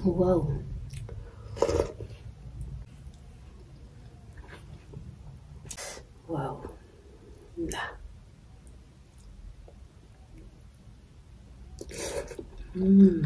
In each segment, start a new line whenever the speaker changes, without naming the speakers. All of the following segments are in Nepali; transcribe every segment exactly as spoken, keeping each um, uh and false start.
Wow. Wow. Nah. Mmm.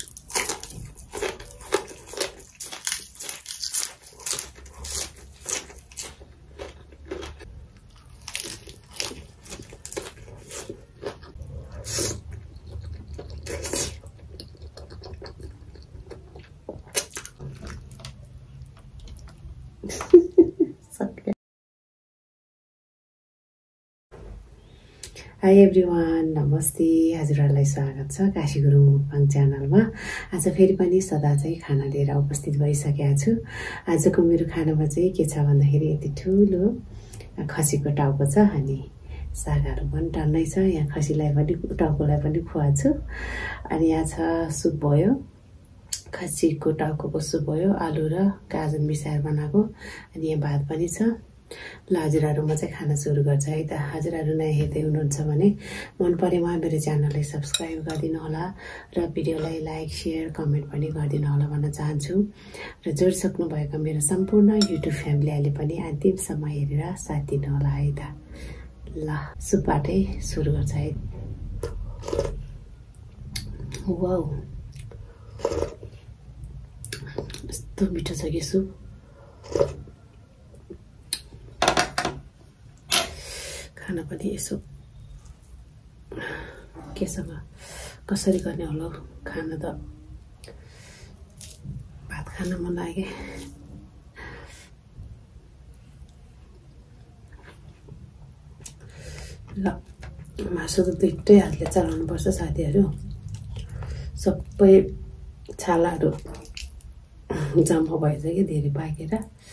Hi everyone, नमस्ते। हजुरहरुलाई स्वागत छ काशी गुरुङ मुक्बाङ च्यानलमा। आज फेरि पनि सदा चाहिँ खाना लिएर उपस्थित भइसकेको छु। आजको मेरो खानामा चाहिँ के छ भन्दाखेरि यति ठुलो खसीको टाउको छ अनि सागहरु पनि टन्नै छ। यहाँ खसीलाई पनि टाउकोलाई पनि खुवाछु। अनि यहाँ छ सुप भयो। खसीको टाउकोको सुप भयो, आलु र गाजर मिसाएर बनाएको। अनि यहाँ भात पनि छ। ल हजुरहरु म चाहिँ खाना सुरु गर्छु है त। हजुरहरु नयाँ हेर्दै हुनुहुन्छ भने मन परेमा मेरो च्यानललाई सब्स्क्राइब गरिदिनु होला र भिडियोलाई लाइक शेयर कमेन्ट पनि गरिदिनु होला भन्न चाहन्छु। र जोडिसक्नु भएको मेरो सम्पूर्ण युट्युब फ्यामिलीले पनि अन्तिमसम्म हेरेर साथ दिनु होला है त। ल सुपबाटै सुरु गर्छ है। वाउ, यस्तो मिठो छ कि सुप। खाना पनि यसो केसँग कसरी गर्ने होला खाना त भात खान मन लाग्यो। ल मासु त दुईटै हातले चलाउनु पर्छ साथीहरु। सबै छालाहरु जम्मा भएछ कि धेरै पाकेर।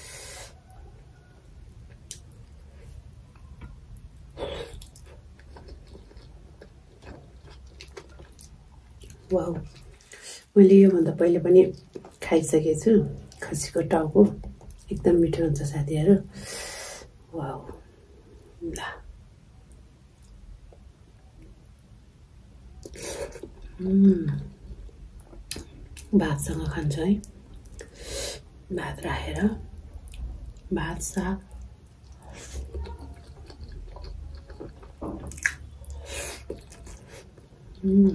वाउ, मैले योभन्दा पहिले पनि खाइसकेको छु। खसीको टाउको एकदम मिठो हुन्छ साथीहरु। वाउ, ल मम भातसँग खान्छ है। भात राखेर भात साग मम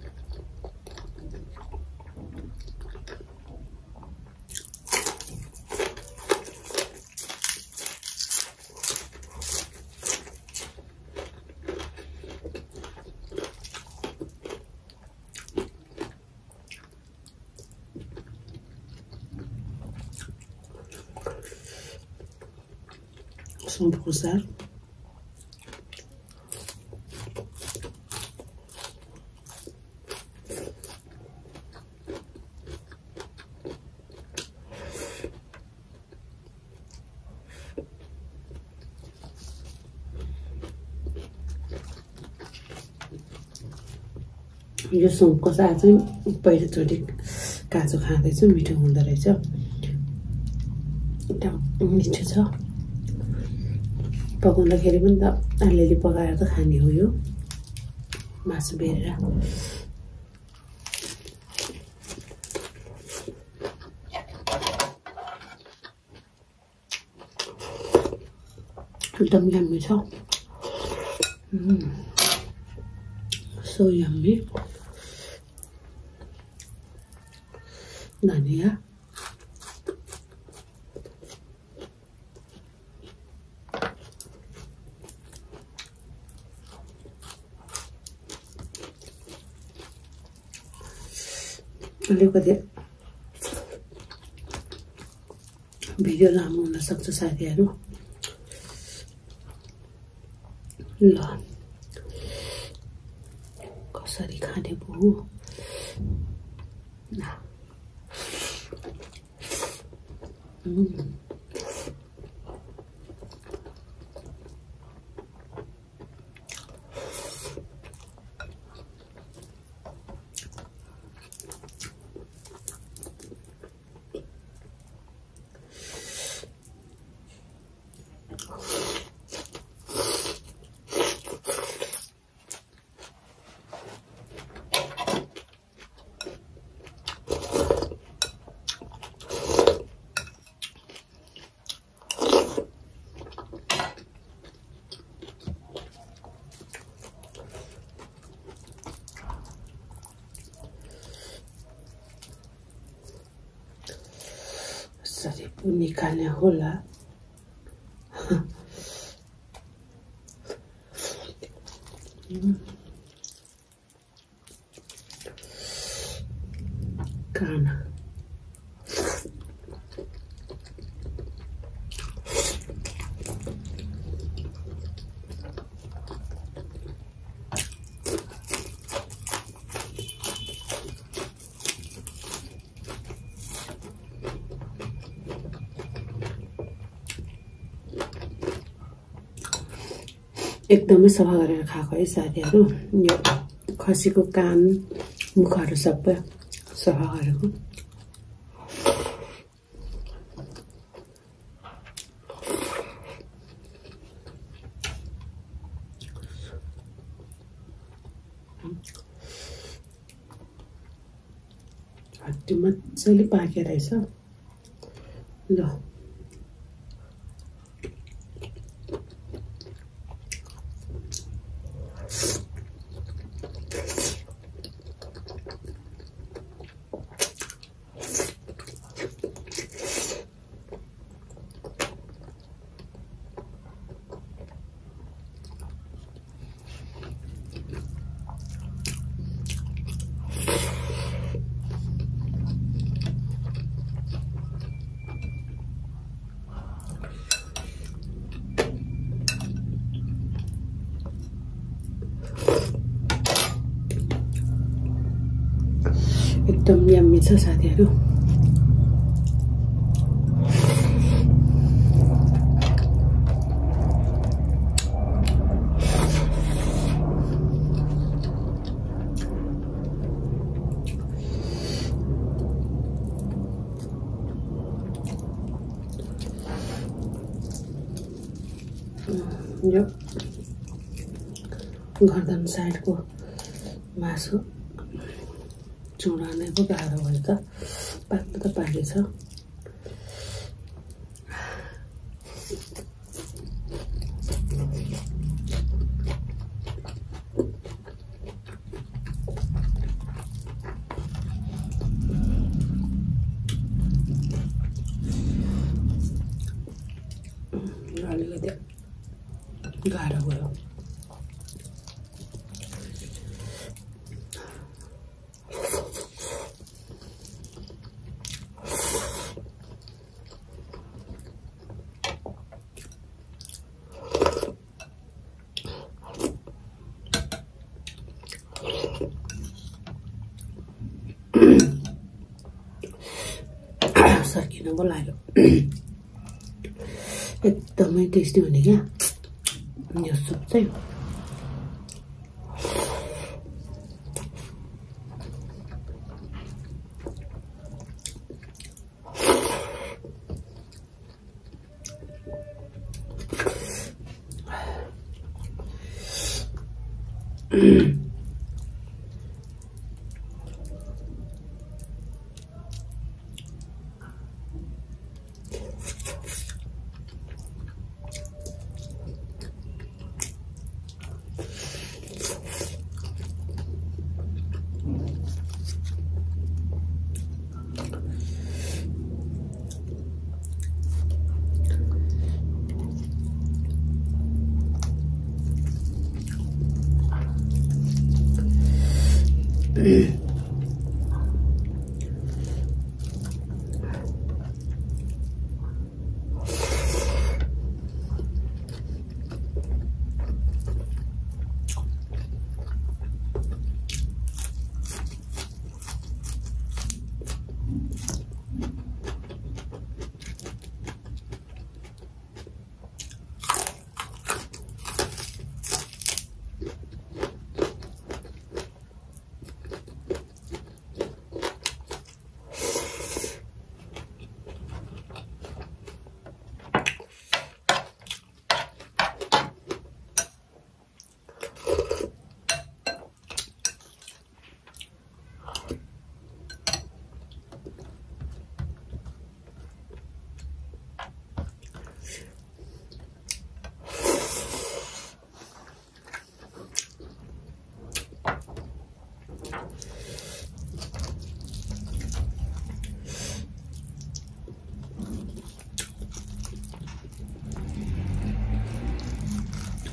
सुँगुरको साग यो सुँगुरको साग चाहिँ पहिलोचोटि काँचो खाँदैछु। मिठो हुँदो रहेछ, एकदम मिठो छ। पकाउँदाखेरि पनि त अलिअलि पकाएर त खाने हो यो मासु बेरेर। एकदम यम्मी छ। So yummy. धनिया अलिकति भिडियो लामो हुन सक्छ साथीहरु। ल कसरी खाने भो। कसरी पो निकाल्ने होला काना एकदमै सफा गरेर खाएको है साथीहरु यो खसीको कान मुखहरु सबै सफा गरेको हड्डी मजाले पाकेको रहेछ ल एकदम यम्मी छ साथीहरु यो गर्दन साइडको मासु चुडानै पो गाह्रो भयो त पाक्नु त पाकेछ अलिकति गाह्रो भयो सर्किन पो लाग्यो एकदमै टेस्टी हुने क्या यो सुप चाहिँ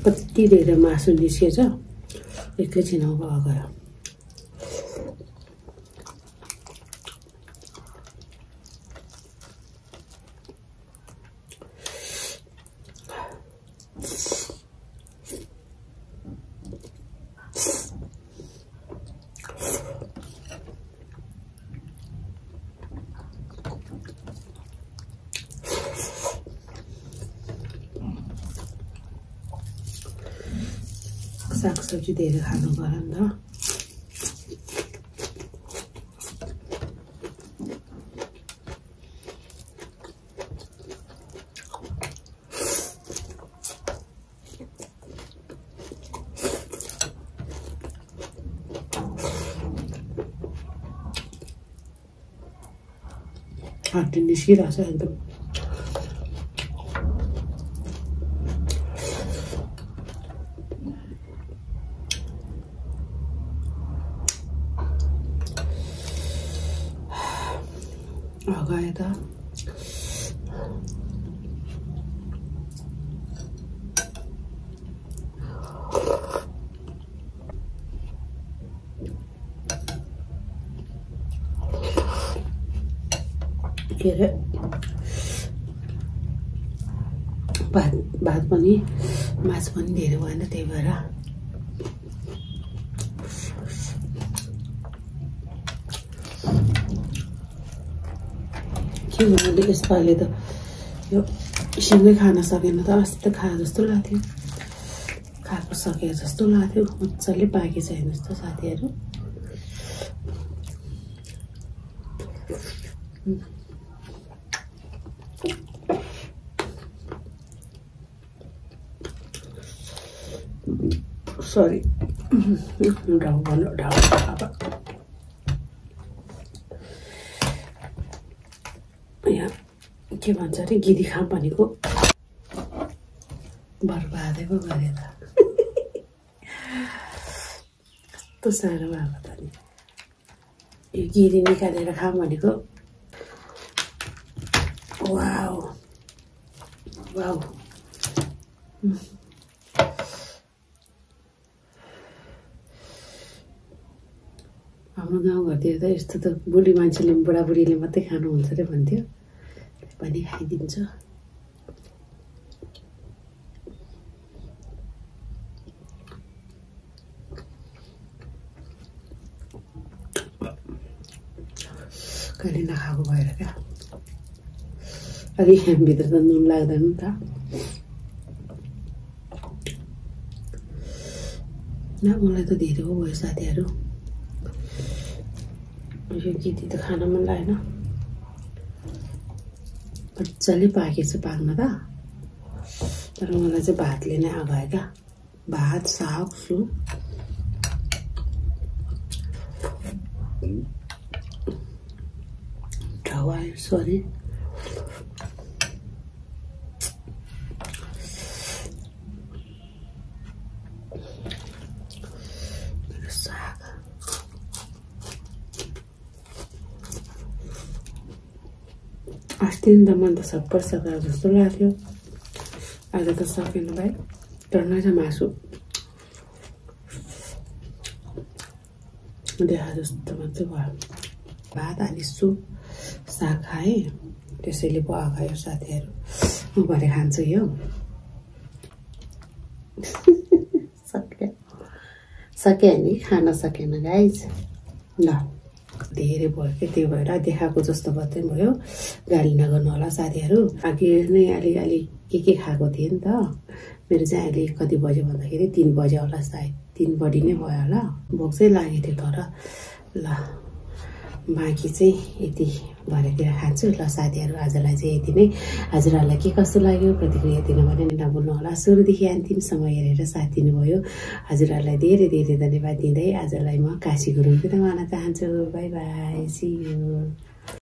कति धेरै मासु निस्केछ एकैछिनमा भयो गयो। सागसब्जी धेरै खानु पर्यो नि त। हात निस्किरहेछ एकदम। अगाए त के अरे भात भात पनि माछ पनि धेरै भएन, त्यही भएर के भन्नु यसपालि त यो सँगै खान सकेन त। अस्ति त खा जस्तो लाग्थ्यो, खाएको सके जस्तो लाग्थ्यो। मजाले पाकेको छैन जस्तो साथीहरू। सरी डाउ भन्नु डाउ यहाँ के भन्छ अरे गिदी खाम भनेको बर्बादै पो गरे त। कस्तो साह्रो भएको त नि यो गिदी निकालेर खाम भनेको। वाउ वाउ हाम्रो गाउँघरतिर त यस्तो त बुढी मान्छेले बुढाबुढीले मात्रै खानुहुन्छ अरे भन्थ्यो, पनि खाइदिन्छ। कहिले नखाएको भएर क्या अलि भित्र त नुन लाग्दैन नि त। न मलाई त धेरै हो भयो साथीहरू, यो गिदी त खान मन लागेन। मजाले पाकेछ पाक्न त, तर मलाई चाहिँ भातले नै आगायो क्या। भात साग सुप ढवायो सरी साग अस्ति त मन त सबै सकायो जस्तो लाग्थ्यो, आज त सकेन भाइ। टन्नै छ मासु देखा जस्तो मात्रै भयो। भात अनि सुप साग खाएँ, त्यसैले पो आगायो साथीहरू। म भरे खान्छु यो सक्यो सक्यो नि खान सकेन गाइज। ल धेरै भयो कि, त्यही भएर देखाएको जस्तो मात्रै भयो, गाली नगर्नु होला साथीहरू। अघि नै अलिअलि के के खाएको थिएँ नि त। मेरो चाहिँ अहिले कति बज्यो भन्दाखेरि तिन बज्यो होला, सायद तिन बढी नै भयो होला। भोक चाहिँ लागेको थियो तर। ल बाँकी चाहिँ यति भरेतिर खान्छु। ल साथीहरू आजलाई चाहिँ यति नै। हजुरहरूलाई के कस्तो लाग्यो प्रतिक्रिया दिनु भने नभुल्नु होला। सुरुदेखि अन्तिमसम्म हेरेर साथ दिनुभयो, हजुरहरूलाई धेरै धेरै धन्यवाद दिँदै आजलाई म काशी गुरुङ बिदा माग्न चाहन्छु। Bye bye, see you.